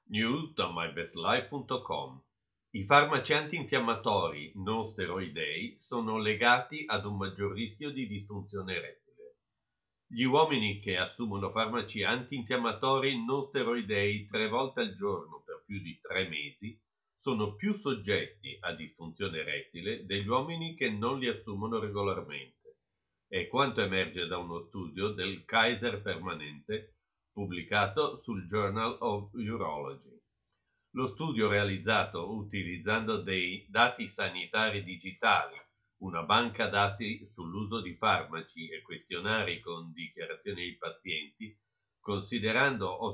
News da mybestlife.com. I farmaci antinfiammatori non steroidei sono legati ad un maggior rischio di disfunzione erettile. Gli uomini che assumono farmaci antinfiammatori non steroidei 3 volte al giorno per più di 3 mesi sono più soggetti a disfunzione erettile degli uomini che non li assumono regolarmente. È quanto emerge da uno studio del Kaiser Permanente pubblicato sul Journal of Urology. Lo studio realizzato utilizzando dei dati sanitari digitali, una banca dati sull'uso di farmaci e questionari con dichiarazioni dei pazienti, considerando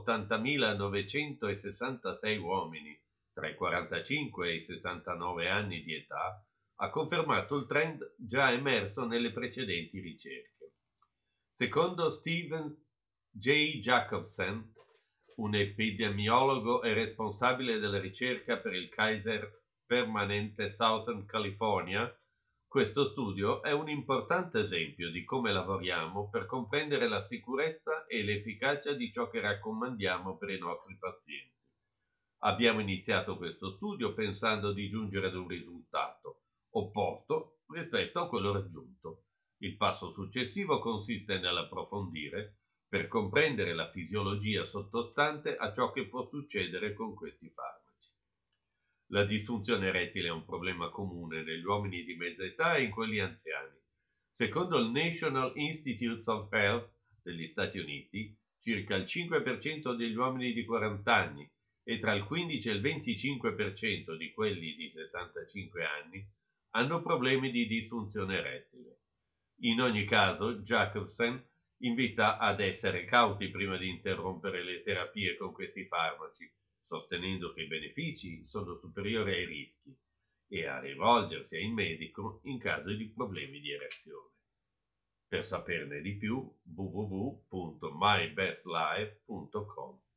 80.966 uomini tra i 45 e i 69 anni di età, ha confermato il trend già emerso nelle precedenti ricerche. Secondo Steven J. Jacobsen, un epidemiologo e responsabile della ricerca per il Kaiser Permanente Southern California, questo studio è un importante esempio di come lavoriamo per comprendere la sicurezza e l'efficacia di ciò che raccomandiamo per i nostri pazienti. Abbiamo iniziato questo studio pensando di giungere ad un risultato opposto rispetto a quello raggiunto. Il passo successivo consiste nell'approfondire per comprendere la fisiologia sottostante a ciò che può succedere con questi farmaci. La disfunzione erettile è un problema comune negli uomini di mezza età e in quelli anziani. Secondo il National Institutes of Health degli Stati Uniti, circa il 5% degli uomini di 40 anni e tra il 15 e il 25% di quelli di 65 anni hanno problemi di disfunzione erettile. In ogni caso, Jacobsen invita ad essere cauti prima di interrompere le terapie con questi farmaci, sostenendo che i benefici sono superiori ai rischi, e a rivolgersi a un medico in caso di problemi di erezione. Per saperne di più, www.mybestlife.com.